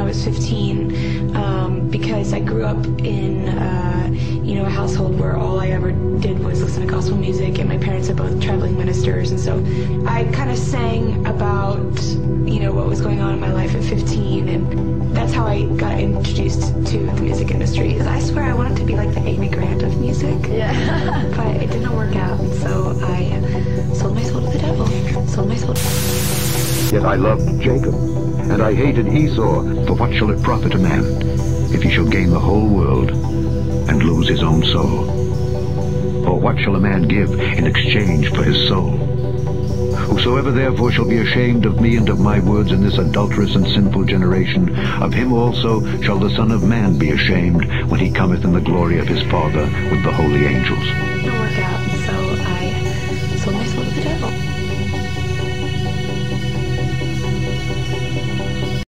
was 15, because I grew up in a household where all I ever did was listen to gospel music, and my parents are both traveling ministers, and so I kind of sang about what was going on in my life at 15, and that's how I got introduced to the music industry. Because I swear I wanted to be like the Amy Grant of music, but it didn't work out, and so I sold my soul to the devil. Sold my soul. Yet I loved Jacob, and I hated Esau. For what shall it profit a man if he shall gain the whole world and lose his own soul? Or what shall a man give in exchange for his soul? Whosoever therefore shall be ashamed of me and of my words in this adulterous and sinful generation, of him also shall the Son of Man be ashamed when he cometh in the glory of his Father with the holy angels. It'll work out.